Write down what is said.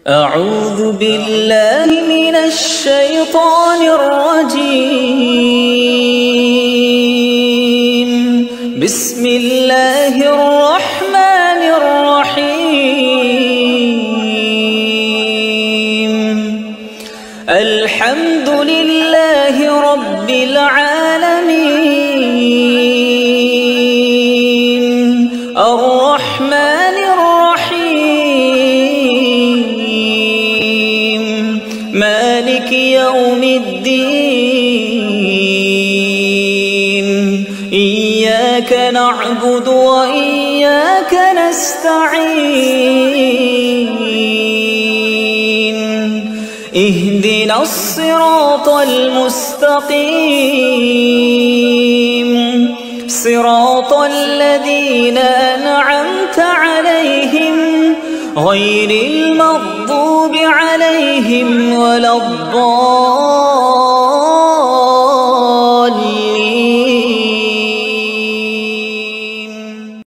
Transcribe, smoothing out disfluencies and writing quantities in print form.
أعوذ بالله من الشيطان الرجيم. بسم الله الرحمن الرحيم. الحمد لله رب العالمين. الرحمن الرحيم. مالك يوم الدين. إياك نعبد وإياك نستعين. اهدنا الصراط المستقيم. صراط الذين أنعمت عليهم غير المغضوب عليهم ولا الضالين.